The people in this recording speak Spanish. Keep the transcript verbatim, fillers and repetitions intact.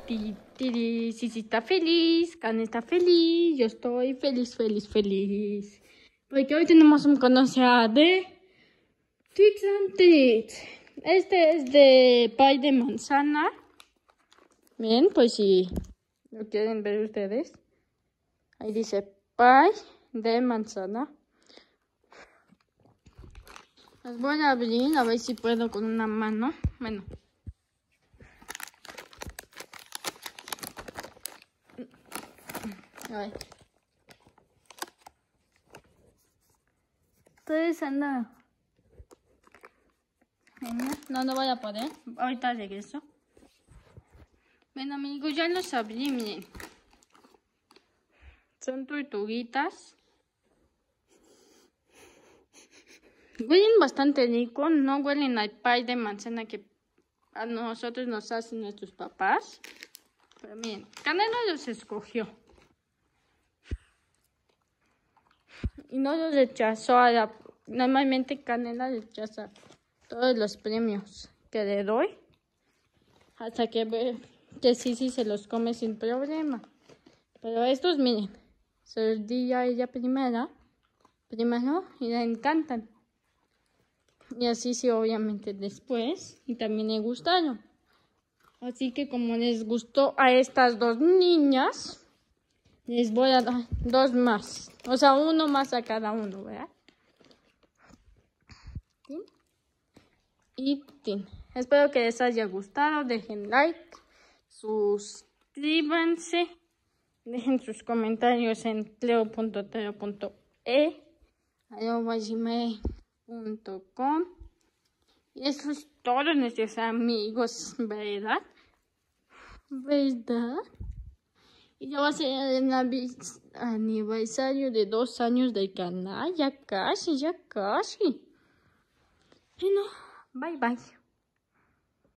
Ti, ti, sí, sí está feliz, Can está feliz, yo estoy feliz, feliz, feliz. Porque hoy tenemos un conocedor de Tricks and Treats. Este es de pie de manzana. Bien, pues si lo quieren ver ustedes. Ahí dice pie de manzana. Los voy a abrir, a ver si puedo con una mano. Bueno. A ver. Ustedes andan. No, no voy a poder. Ahorita regreso. Bueno, amigos, ya los abrí, miren. Son tortuguitas. Huelen bastante rico. No huelen al pie de manzana que a nosotros nos hacen nuestros papás. Pero miren, Canela los escogió. Y no los rechazó a la... Normalmente Canela rechaza todos los premios que le doy. Hasta que ve que sí, sí se los come sin problema. Pero estos, miren, se los di a ella primera. Primero y le encantan. Y así sí, obviamente después. Y también le gustaron. Así que como les gustó a estas dos niñas, les voy a dar dos más. O sea, uno más a cada uno, ¿verdad? ¿Sí? Y tin. Espero que les haya gustado. Dejen like, suscríbanse, dejen sus comentarios en cleo punto tero punto e arroba gmail punto com. Y eso es todo, nuestros amigos, ¿verdad? ¿Verdad? Y ya va a ser el aniversario de dos años del canal. Ya casi, ya casi. Bueno, bye bye.